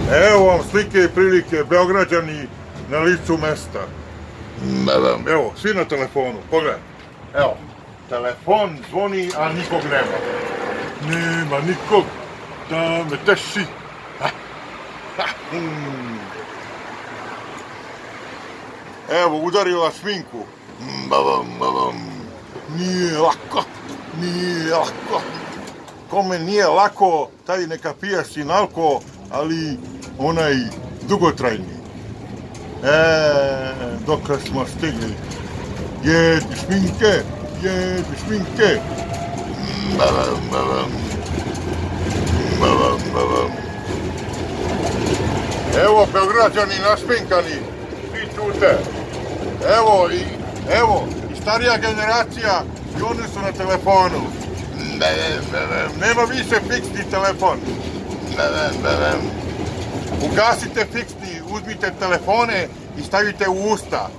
Evo vam slike i prilike, Beograđani na licu mesta. Evo, svi na telefonu, pogledaj. Evo, telefon zvoni, a nikog nema. Nema nikog da me teši. Evo, udarila šminku. Nije lako, nije lako. Kome nije lako, taj neka pije sinalko, ali onaj dugotrajni. Dok smo stigli. Jedi šminke, jedi šminke. Evo, Beograđani našminkani, svi čute. Evo, i starija generacija, i oni su na telefonu. Nema više fiksni telefon. Ugasite fiksni, uzmite telefone i stavite u usta.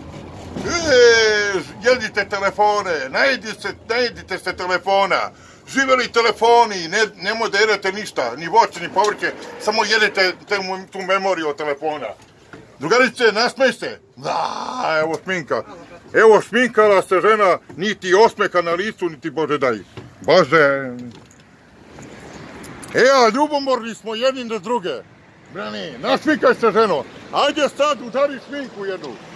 Jedite telefone, najedite se telefona. Živeli telefoni, nemoj da jedete ništa, ni voće, ni povrće, samo jedete tu memoriju od telefona. Drugarice, nasmej se. Evo šminka. Evo šminkala se žena, niti osmeha na licu, niti Bože daj. Bože. A ljubomorni smo jedni na druge. Brani, našminkaj se ženo. Ajde sad, udari šminku jednu.